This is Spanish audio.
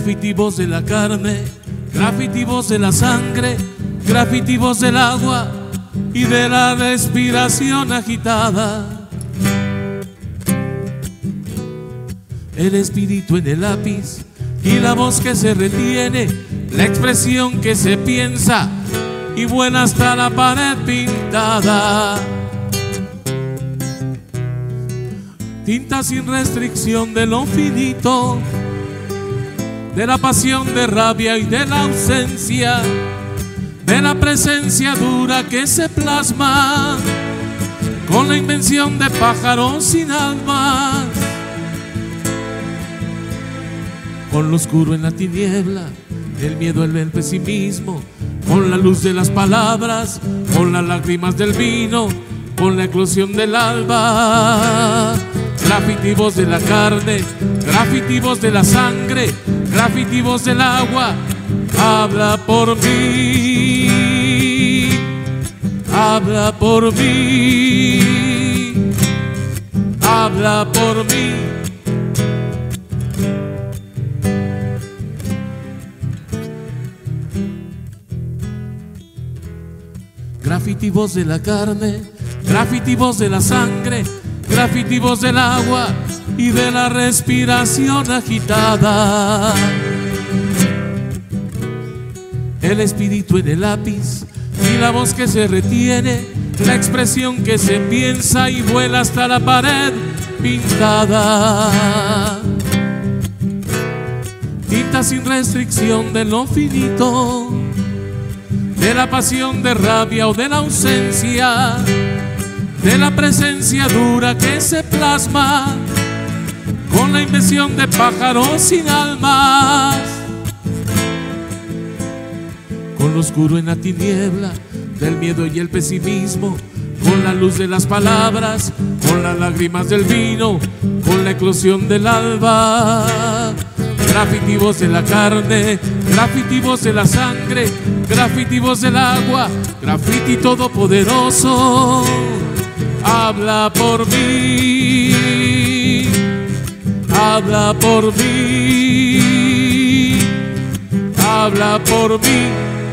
Graffiti voz de la carne, graffiti voz de la sangre, graffiti voz del agua y de la respiración agitada. El espíritu en el lápiz y la voz que se retiene, la expresión que se piensa y vuela hasta la pared pintada. Tinta sin restricción de lo finito, de la pasión, de rabia y de la ausencia, de la presencia dura que se plasma con la invención de pájaros sin almas, con lo oscuro en la tiniebla, el miedo, el pesimismo, con la luz de las palabras, con las lágrimas del vino, con la eclosión del alba. Graffiti voz de la carne, graffiti voz de la sangre, graffiti voz del agua, habla por mí, habla por mí, habla por mí. Graffiti voz de la carne, graffiti voz de la sangre, graffiti voz del agua y de la respiración agitada. El espíritu en el lápiz y la voz que se retiene, la expresión que se piensa y vuela hasta la pared pintada. Tinta sin restricción de lo finito, de la pasión, de rabia o de la ausencia, de la presencia dura que se plasma con la invención de pájaros sin almas, con lo oscuro en la tiniebla del miedo y el pesimismo, con la luz de las palabras, con las lágrimas del vino, con la eclosión del alba. Graffiti voz de la carne, graffiti voz de la sangre, graffiti voz del agua, graffiti todopoderoso, habla por mí, habla por mí, habla por mí.